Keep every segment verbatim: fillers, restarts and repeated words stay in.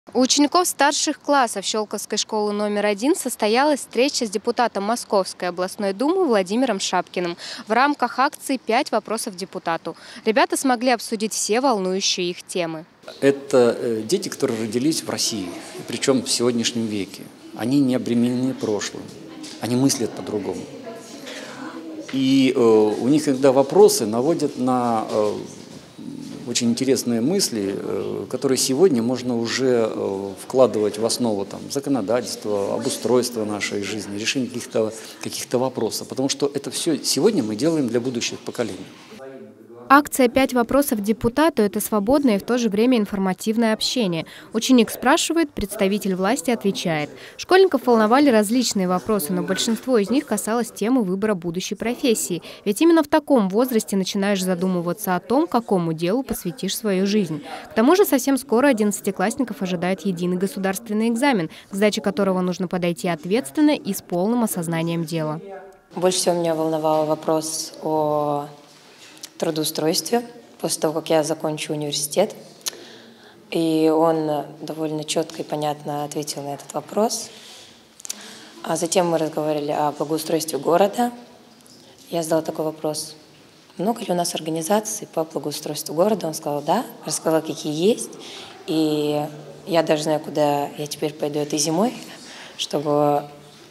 У учеников старших классов Щелковской школы номер один состоялась встреча с депутатом Московской областной думы Владимиром Шапкиным в рамках акции «Пять вопросов депутату». Ребята смогли обсудить все волнующие их темы. Это дети, которые родились в России, причем в сегодняшнем веке. Они не обременены прошлым, они мыслят по-другому. И э, у них иногда вопросы наводят на э, очень интересные мысли, э, которые сегодня можно уже э, вкладывать в основу там, законодательства, обустройства нашей жизни, решения каких-то каких-то вопросов. Потому что это все сегодня мы делаем для будущих поколений. Акция «Пять вопросов депутату» – это свободное и в то же время информативное общение. Ученик спрашивает, представитель власти отвечает. Школьников волновали различные вопросы, но большинство из них касалось темы выбора будущей профессии. Ведь именно в таком возрасте начинаешь задумываться о том, какому делу посвятишь свою жизнь. К тому же совсем скоро одиннадцатиклассников ожидает единый государственный экзамен, к сдаче которого нужно подойти ответственно и с полным осознанием дела. Больше всего меня волновал вопрос о трудоустройстве после того, как я закончу университет. И он довольно четко и понятно ответил на этот вопрос. А затем мы разговаривали о благоустройстве города. Я задала такой вопрос: много ли у нас организаций по благоустройству города? Он сказал, да. Рассказал, какие есть. И я даже знаю, куда я теперь пойду этой зимой, чтобы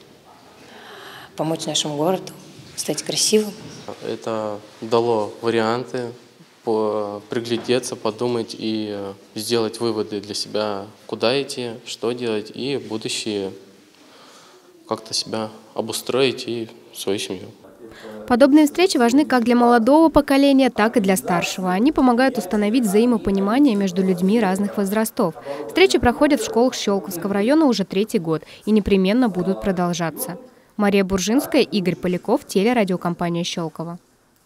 помочь нашему городу стать красивым. Это дало варианты приглядеться, подумать и сделать выводы для себя, куда идти, что делать, и в будущее как-то себя обустроить и свою семью. Подобные встречи важны как для молодого поколения, так и для старшего. Они помогают установить взаимопонимание между людьми разных возрастов. Встречи проходят в школах Щелковского района уже третий год и непременно будут продолжаться. Мария Буржинская, Игорь Поляков, телерадиокомпания Щелково.